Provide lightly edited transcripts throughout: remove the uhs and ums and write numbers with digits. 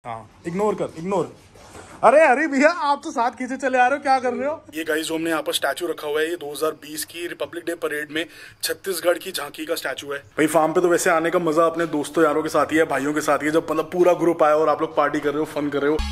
हाँ इग्नोर कर, इग्नोर। अरे अरे भैया आप तो साथ खींचे चले आ रहे हो, क्या कर रहे हो? ये गाइस जो हमने यहाँ पर स्टैचू रखा हुआ है, ये 2020 की रिपब्लिक डे परेड में छत्तीसगढ़ की झांकी का स्टैचू है। भाई फार्म पे तो वैसे आने का मजा अपने दोस्तों यारों के साथ ही है, भाइयों के साथ ही है, जब मतलब पूरा ग्रुप आया और आप लोग पार्टी कर रहे हो, फन कर रहे हो।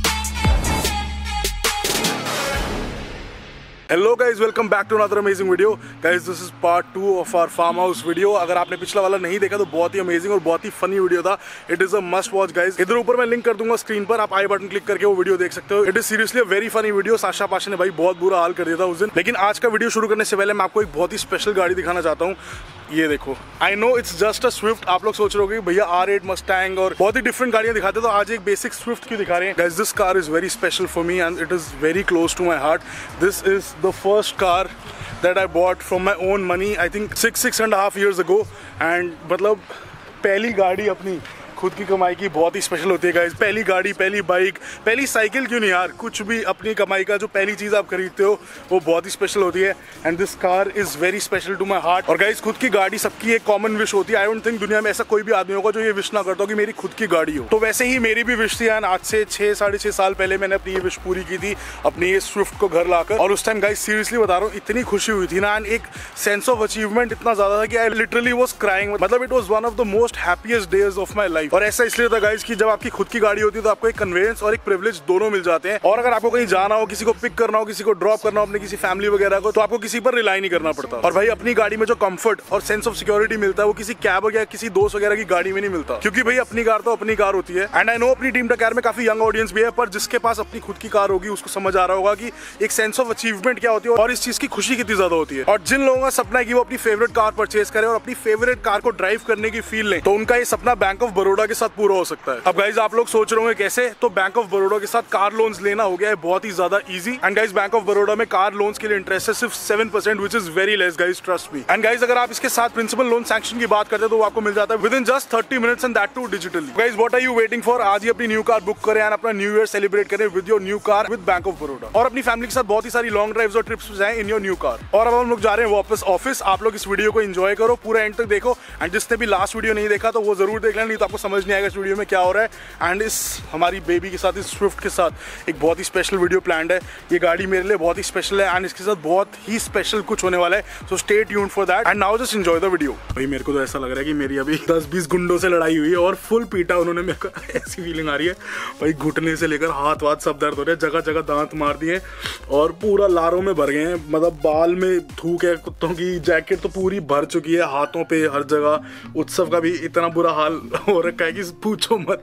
Hello guys, welcome back to another amazing video. Guys this is part 2 of our farm house video. अगर आपने पिछला वाला नहीं देखा तो बहुत ही अमेजिंग और बहुत ही फनी वीडियो था। It is a must watch guys. इधर ऊपर मैं लिंक कर दूंगा स्क्रीन पर, आप आई बटन क्लिक करके वो वीडियो देख सकते हो। It is seriously a very funny video. Sasha Pasha ने भाई बहुत बुरा हाल कर दिया था उस दिन। लेकिन आज का वीडियो शुरू करने से पहले मैं आपको एक बहुत ही स्पेशल गाड़ी दिखाना चाहता हूँ। ये देखो, I know it's just a Swift. आप लोग सोच रहे हो कि भैया R8 मस्टैंग और बहुत ही डिफरेंट गाड़ियां दिखाते, तो आज एक बेसिक स्विफ्ट क्यों दिखा रहे हैं। Guys this car is very special for me and it is very close to my heart. This is the first car that I bought from my own money, I think 6.5 years ago, and मतलब पहली गाड़ी अपनी खुद की कमाई की बहुत ही special होती है गाइस। पहली गाड़ी, पहली बाइक, पहली साइकिल क्यों नहीं यार, कुछ भी अपनी कमाई का जो पहली चीज़ आप खरीदते हो वो बहुत ही स्पेशल होती है। And this car is very special to my heart. और गाइस खुद की गाड़ी सबकी एक कॉमन विश होती है। आई डोंट थिंक दुनिया में ऐसा कोई भी आदमी होगा जो ये विश ना करता हो कि मेरी खुद की गाड़ी हो। तो वैसे ही मेरी भी विश थी एंड आज से 6-6.5 साल पहले मैंने अपनी ये विश पूरी की थी, अपनी ये स्विफ्ट को घर लाकर। और उस टाइम गाइस सीरियसली बता रहा हूँ, इतनी खुशी हुई थी ना, एंड एक सेंस ऑफ अचीवमेंट इतना ज़्यादा था कि आई लिटरली वाज क्राइंग। मतलब it was one of the most happiest days of my life. और ऐसा इसलिए था गाइस कि जब आपकी खुद की गाड़ी होती है तो आपको एक कन्वेंस और एक प्रिविलेज दोनों मिल जाते हैं। और अगर आपको कहीं जाना हो, किसी को पिक करना हो, किसी को ड्रॉप करना हो, अपने किसी फैमिली वगैरह को, तो आपको किसी पर रिलाई नहीं करना पड़ता। और भाई अपनी गाड़ी में जो कंफर्ट और सेंस ऑफ सिक्योरिटी मिलता है वो किसी कैब वगैरह किसी दोस्त वगैरह की गाड़ी में नहीं मिलता, क्योंकि भाई अपनी कार तो अपनी कार होती है। एंड आई नो अपनी टीम कार में काफी यंग ऑडियंस भी है, पर जिसके पास अपनी खुद की कार होगी उसको समझ आ रहा होगा कि एक सेंस ऑफ अचीवमेंट क्या होती है और इस चीज की खुशी कितनी ज्यादा होती है। और जिन लोगों का सपना है कि वो अपनी फेवरेट कार परचेज करें और अपनी फेवरेट कार को ड्राइव करने की फील लें, तो उनका ये सपना बैंक ऑफ बड़ौदा के साथ पूरा हो सकता है। अब गाइज आप लोग सोच रहे होंगे कैसे, तो बैंक ऑफ बड़ौदा के साथ कार लोन्स लेना हो गया है बहुत ही ज्यादा easy. And guys bank of Baroda में कार लोन्स के लिए इंटरेस्ट है सिर्फ 7%, which is very less guys, trust me. And guys अगर आप इसके साथ प्रिंसिपल लोन सैंक्शन की बात करते हैं तो वो आपको मिल जाता है within just 30 minutes and that too digitally. Guys what are you waiting for? आज ही अपनी न्यू कार बुक करें एंड अपना न्यू ईयर सेलिब्रेट करें with your new car with bank of Baroda. और अपनी फैमिली के साथ बहुत ही सारी लॉन्ग ड्राइव्स और ट्रिप्स जाएं इन योर न्यू कार। और अब हम लोग जा रहे हैं वापस ऑफिस। आप लोग इस वीडियो को एंजॉय करो, पूरा एंड तक देखो। एंड जिसने भी लास्ट वीडियो नहीं देखा तो वो जरूर देख लेना, नहीं तो आपको समझ नहीं आएगा इस वीडियो में क्या हो रहा है। एंड इस हमारी बेबी के साथ, इस स्विफ्ट के साथ एक बहुत ही स्पेशल वीडियो प्लान्ड है। ये गाड़ी मेरे लिए बहुत ही स्पेशल है एंड इसके साथ बहुत ही स्पेशल कुछ होने वाला है, so stay tuned for that and now just enjoy the video. भाई मेरे को तो ऐसा लग रहा है कि मेरी अभी 10-20 गुंडों से लड़ाई हुई है और फुल पीटा उन्होंने मेरे को, ऐसी फीलिंग आ रही है भाई। घुटने से लेकर हाथ वाथ सब दर्द हो रहे हैं, जगह जगह दांत मार दिए और पूरा लारों में भर गए हैं। मतलब बाल में थूक है कुत्तों की, जैकेट तो पूरी भर चुकी है, हाथों पे हर जगह। उत्सव का भी इतना बुरा हाल हो रखा है कि पूछो मत।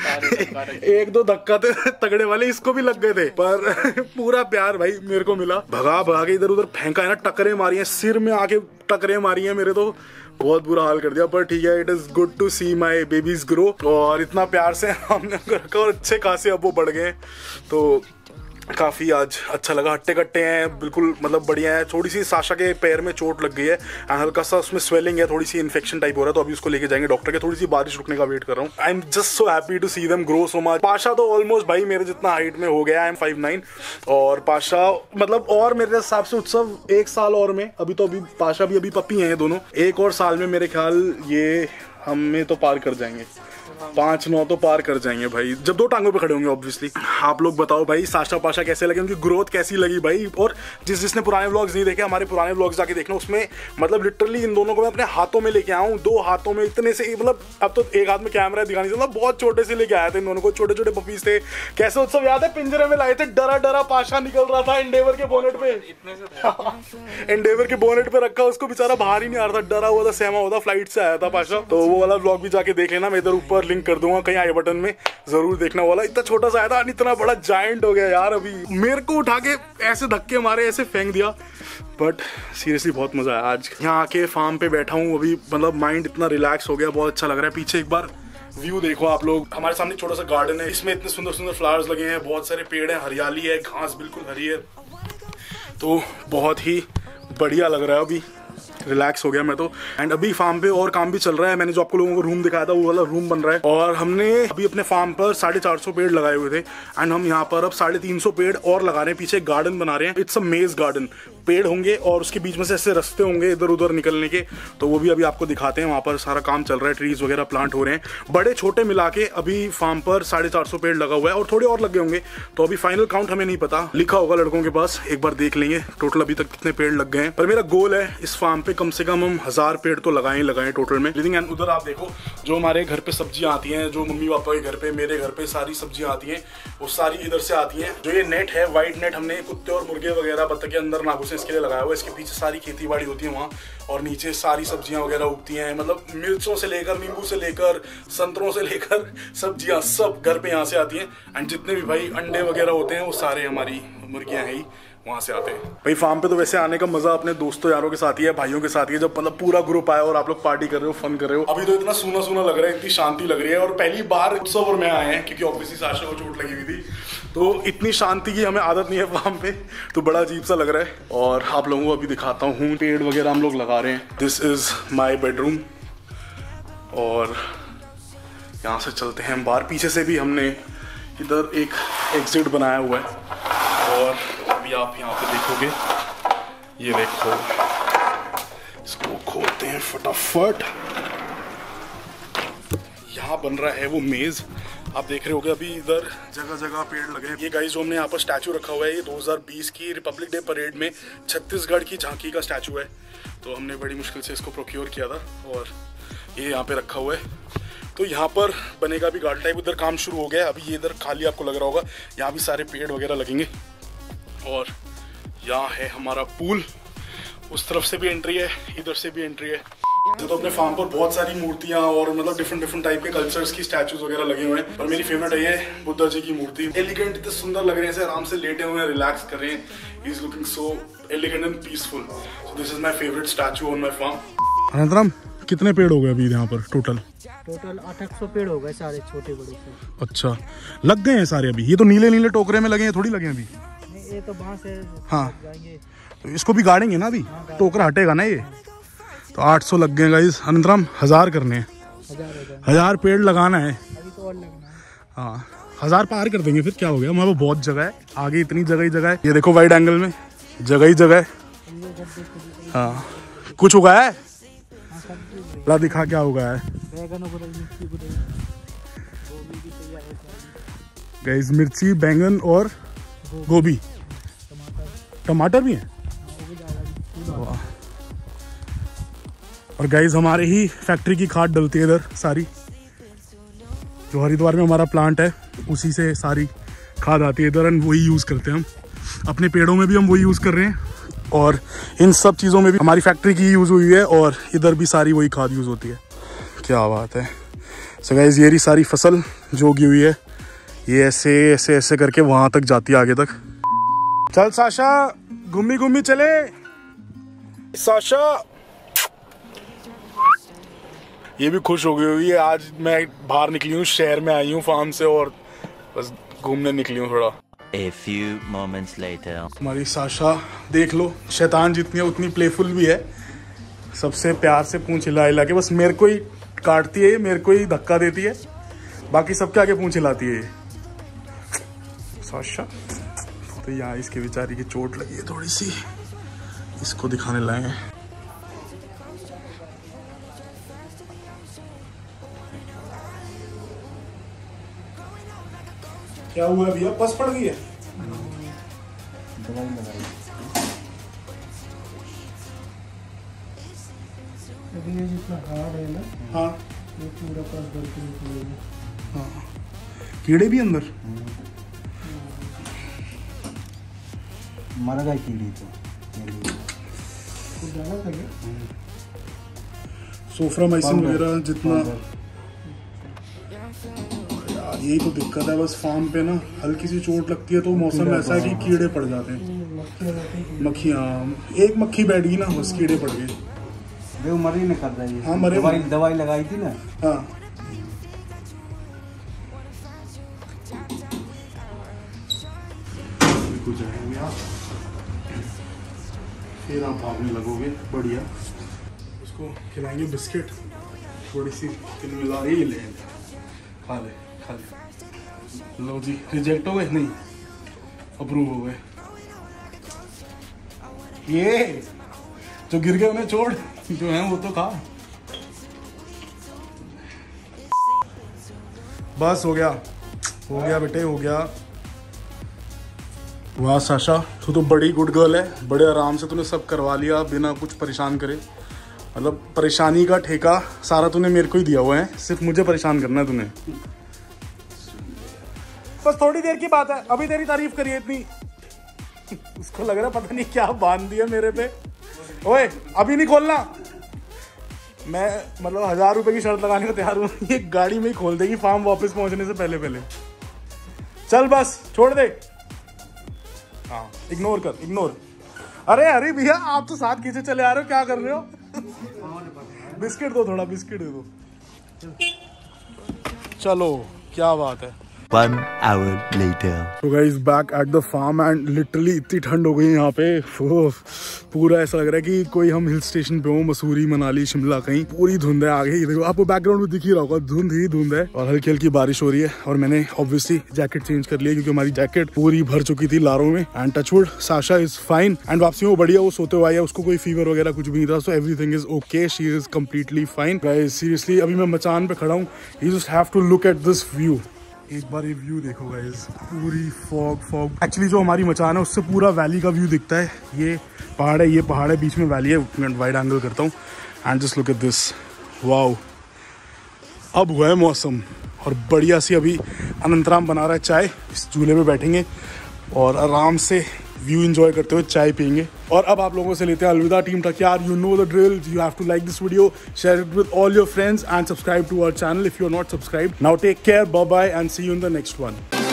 एक दो धक्का थे तगड़े वाले इसको भी लग गए थे, पर पूरा प्यार भाई मेरे को मिला। भगा भगा के इधर उधर फेंका है ना, टकरे मारी हैं, सिर में आके टकरे मारी हैं मेरे, तो बहुत बुरा हाल कर दिया। पर ठीक है, it is good to see my babies grow. और इतना प्यार से हमने रखा और अच्छे खासे अब वो बढ़ गए, तो काफ़ी आज अच्छा लगा। हट्टे कट्टे हैं बिल्कुल, मतलब बढ़िया है। थोड़ी सी साशा के पैर में चोट लग गई है, हल्का सा उसमें स्वेलिंग है, थोड़ी सी इन्फेक्शन टाइप हो रहा है, तो अभी उसको लेके जाएंगे डॉक्टर के। थोड़ी सी बारिश रुकने का वेट कर रहा हूँ। I am just so happy to see them grow so much. Pasha तो ऑलमोस्ट भाई मेरे जितना हाइट में हो गया, आई एम 5'9", और पाशा मतलब और मेरे हिसाब से उत्सव 1 साल और में, अभी तो अभी पाशा भी अभी पप्पी हैं दोनों, 1 और साल में मेरे ख्याल ये हमें तो पार कर जाएंगे, 5-9 तो पार कर जाएंगे भाई, जब 2 टांगों पे खड़े होंगे ऑब्वियसली। आप लोग बताओ भाई साशा पाशा कैसे लगे, उनकी ग्रोथ कैसी लगी भाई। और जिसने पुराने व्लॉग्स नहीं देखे, हमारे पुराने व्लॉग्स जाके देखना, उसमें मतलब लिटरली इन दोनों को मैं अपने हाथों में लेके आया हूँ, 2 हाथों में इतने से, मतलब अब तो एक हाथ में कैमरा दिखाने से, मतलब बहुत छोटे से लेके आया था इन दोनों को, छोटे छोटे पपीज थे। कैसे उत्सव याद है, पिंजरे में लाए थे, डरा डरा पाशा निकल रहा था एंडेवर के बोनेट पे, एंडेवर के बोनेट पे रखा, उसको बेचारा बाहर ही नहीं आ रहा था, डरा हुआ था, सहमा हुआ था, फ्लाइट से आया था पाशा। तो वो वाला व्लॉग भी जाके देख लेना, मैं इधर ऊपर लिंक कर दूंगा कहीं बटन में, जरूर देखना वाला। इतना छोटा सा आया था, इतना बड़ा जायंट हो गया यार। अभी मेरे को उठा के ऐसे धक्के मारे, ऐसे फेंक दिया, बट सीरियसली बहुत मजा आया आज यहाँ आके। फार्म पे बैठा हूँ अभी, मतलब माइंड इतना रिलैक्स हो गया, बहुत अच्छा लग रहा है। पीछे एक बार व्यू देखो आप लोग, हमारे सामने छोटा सा गार्डन है, इसमें इतने सुंदर सुंदर फ्लावर्स लगे हैं, बहुत सारे पेड़ हैं, हरियाली है, घास बिल्कुल हरी है, तो बहुत ही बढ़िया लग रहा है। अभी रिलैक्स हो गया मैं तो। एंड अभी फार्म पे और काम भी चल रहा है। मैंने जो आपको लोगों को रूम दिखाया था वो वाला रूम बन रहा है, और हमने अभी अपने फार्म पर 450 पेड़ लगाए हुए थे, एंड हम यहाँ पर अब 350 पेड़ और लगा रहे हैं। पीछे एक गार्डन बना रहे हैं, इट्स अ मेज गार्डन, पेड़ होंगे और उसके बीच में से ऐसे रास्ते होंगे इधर उधर निकलने के, तो वो भी अभी आपको दिखाते हैं। वहाँ पर सारा काम चल रहा है, ट्रीज वगैरह प्लांट हो रहे हैं, बड़े छोटे मिला के अभी फार्म पर 450 पेड़ लगा हुआ है और थोड़े और लगे होंगे, तो अभी फाइनल काउंट हमें नहीं पता, लिखा होगा लड़कों के पास, एक बार देख लेंगे टोटल अभी तक कितने पेड़ लग गए हैं। पर मेरा गोल है इस फार्म पे कम से कम हम 1000 पेड़ तो लगाएं टोटल में। एंड उधर आप देखो जो हमारे घर पे सब्जियां आती हैं, जो मम्मी पापा के घर पे, मेरे घर पे सारी सब्जियां आती हैं, वो सारी इधर से आती हैं। जो ये नेट है, व्हाइट नेट, हमने कुत्ते और मुर्गे वगैरह बत्तखें अंदर ना घुसे इसके लिए लगाया हुआ है। इसके पीछे सारी खेती बाड़ी होती है वहाँ, और नीचे सारी सब्जियां वगैरह उगती हैं, मतलब मिर्चों से लेकर, नींबू से लेकर, संतरों से लेकर सब्जियां सब घर पे यहाँ से आती हैं। एंड जितने भी भाई अंडे वगैरह होते हैं वो सारे हमारी मुर्गियां हैं ही, वहाँ से आते हैं। भाई फार्म पे तो वैसे आने का मजा अपने दोस्तों यारों के साथ ही है, भाइयों के साथ ही है, जब मतलब पूरा ग्रुप आया और आप लोग पार्टी कर रहे हो, फन कर रहे हो। अभी तो इतना सूना सूना लग रहा है, इतनी शांति लग रही है, और पहली बार उत्सव और मैं आए हैं क्योंकि ऑब्वियसली साशा को चोट लगी हुई थी, तो इतनी शांति की हमें आदत नहीं है फार्म पे, तो बड़ा अजीब सा लग रहा है। और आप लोगों को अभी दिखाता हूँ, पेड़ वगैरह हम लोग लगा रहे हैं। दिस इज माई बेडरूम, और यहाँ से चलते हैं हम बाहर। पीछे से भी हमने इधर एक एग्जिट बनाया हुआ है, और अभी आप यहाँ पे देखोगे, ये देखो, इसको खोलते हैं फटाफट। यहाँ बन रहा है वो मेज, आप देख रहे होगे अभी इधर जगह जगह पेड़ लगे हैं। ये गाइस जो हमने यहाँ पर स्टैचू रखा हुआ है, ये 2020 की रिपब्लिक डे परेड में छत्तीसगढ़ की झांकी का स्टैचू है, तो हमने बड़ी मुश्किल से इसको प्रोक्योर किया था, और ये यहाँ पे रखा हुआ है। तो यहाँ पर बनेगा भी गार्डन टाइप, उधर काम शुरू हो गया है, अभी ये इधर खाली आपको लग रहा होगा, यहाँ भी सारे पेड़ वगैरह लगेंगे। और यहाँ है हमारा पूल, उस तरफ से भी एंट्री है, इधर से भी एंट्री है। तो अपने फार्म पर बहुत सारी मूर्तियाँ और मतलब डिफरेंट टाइप के कल्चर्स की स्टैचूज वगैरह लगे हुए हैं, पर मेरी फेवरेट है ये बुद्धा जी की मूर्ति। एलिगेंट, इतने सुंदर लग रहे हैं, ऐसे आराम से लेटे हुए हैं, रिलैक्स कर रहे हैं। He is looking so elegant and peaceful, so this is my favourite statue on my farm. Anantram, कितने पेड़ हो गए अभी यहाँ पर टोटल? 800 पेड़ हो गए, सारे छोटे बड़े से। अच्छा, लग गए हैं सारे अभी? ये तो नीले नीले टोकरे में लगे हैं, थोड़ी लगे हैं अभी? ये तो बांस है। हाँ, तो इसको भी गाड़ेंगे ना अभी, टोकरा हटेगा ना ये। तो 800 लग गए गाइस। अनंतराम 1000 करने हैं, 1000 पेड़ लगाना है अभी तो, और लगना है। हाँ, 1000 पार कर देंगे, फिर क्या हो गया, हमारे पास बहुत जगह है आगे, इतनी जगह ही जगह है। ये देखो वाइड एंगल में जगह ही जगह है। हाँ, कुछ उगाया है? ला दिखा क्या उगाया है गाइस? मिर्ची, बैंगन और गोभी, टमाटर भी है। और गाइस हमारे ही फैक्ट्री की खाद डलती है इधर सारी, जो हरिद्वार में हमारा प्लांट है उसी से सारी खाद आती है इधर, एंड वही यूज़ करते हैं हम अपने पेड़ों में भी, हम वही यूज़ कर रहे हैं, और इन सब चीज़ों में भी हमारी फैक्ट्री की यूज़ हुई है, और इधर भी सारी वही खाद यूज़ होती है। क्या बात है। सो गाइस ये रही सारी फसल जो उगी हुई है, ये ऐसे ऐसे ऐसे करके वहाँ तक जाती है आगे तक। चल साशा, घूमी घूमी चले साशा। ये भी खुश हो गई हुई है, आज मैं बाहर निकली हूँ, शहर में आई हूँ फार्म से, और बस घूमने निकली हूँ थोड़ा। A few moments later. हमारी साशा देख लो, शैतान जितनी है उतनी प्लेफुल भी है, सबसे प्यार से पूंछ हिला हिला के, बस मेरे को ही काटती है, मेरे को ही धक्का देती है, बाकी सबके आगे पूंछ हिलाती है ये साशा। तो यहाँ इसके बेचारी की चोट लगी है थोड़ी सी, इसको दिखाने लाए हैं। क्या हुआ भैया, पस पड़ गई है? दवाई लगाई। अभी ये जितना हार्ड है ना, हाँ, ये पूरा पस भर के निकलेगा। हाँ, कीड़े भी अंदर? मर गए कीड़े तो कुछ डाला था क्या? सोफ्रामाइसिन वगैरह जितना। यही तो दिक्कत है बस फार्म पे ना, हल्की सी चोट लगती है तो मौसम ऐसा है कि कीड़े पड़ जाते हैं, मक्खियाँ। एक मक्खी बैठ गई ना, बस कीड़े पड़ गए। वो मरी नहीं कर रही है। हाँ, मरे। दवाई लगाई थी ना। हाँ, कुछ जाएंगे आप, फिर आप भागने लगोगे। बढ़िया, उसको खिलाएंगे बिस्किट, थोड़ी सी मिला रही, ले खा ले खा ले। लो जी, रिजेक्ट हो गए? नहीं, अप्रूव हो गए। ये जो गिर गए उन्हें छोड़, जो है वो तो खा। बस हो गया बेटे, हो गया। वाह साशा, तू तो बड़ी गुड गर्ल है, बड़े आराम से तूने सब करवा लिया बिना कुछ परेशान करे। मतलब परेशानी का ठेका सारा तूने मेरे को ही दिया हुआ है, सिर्फ मुझे परेशान करना है तूने। बस थोड़ी देर की बात है, अभी तेरी तारीफ करिए इतनी। उसको लग रहा पता नहीं क्या बांध दिया मेरे पे। ओए अभी नहीं खोलना, मैं मतलब 1000 रुपए की शर्त लगाने को तैयार हूँ। ये गाड़ी में ही खोल देगी फार्म वापस पहुंचने से पहले। चल बस छोड़ दे। हाँ इग्नोर कर, इग्नोर। अरे भैया आप तो साथ खींचे चले आ रहे हो, क्या कर रहे हो? बिस्किट दो, थोड़ा बिस्किट दे दो। चलो क्या बात है। 1 hour later. So guys back at the farm and literally इतनी ठंड हो गई है यहाँ पे, पूरा ऐसा लग रहा है कि कोई हम हिल स्टेशन पे हो, मसूरी मनाली शिमला कहीं। पूरी धुंध है आगे, देखो आपको बैकग्राउंड में दिख ही रहा होगा, धुंध ही धुंध है और हल्की हल्की बारिश हो रही है। और मैंने ऑब्वियसली जैकेट चेंज कर लिया क्योंकि हमारी जैकेट पूरी भर चुकी थी लारों में। And touchwood Sasha is fine and वापसी में वो बढ़िया, वो सोते हुए आई है, उसको कोई फीवर वगैरह कुछ भी नहीं था। So everything is okay, she is completely fine. Guys seriously अभी मैं मचान पे खड़ा हूँ, you just have to look at this view. एक बार ये व्यू देखो गाइस, पूरी फॉग। एक्चुअली जो हमारी मचान है उससे पूरा वैली का व्यू दिखता है। ये पहाड़ है, बीच में वैली है। मैं वाइड एंगल करता हूँ and just look at this, wow. अब हुआ है मौसम और बढ़िया सी अभी अनंतराम बना रहा है चाय, इस चूल्हे पे बैठेंगे और आराम से व्यू एंजॉय करते हुए चाय पियेंगे। और अब आप लोगों से लेते हैं अलविदा। Team Thakiyar, you know the drill, you have to like this video, share it with all your friends and subscribe to our channel if you are not subscribed. Now take care, bye bye and see you in the next one.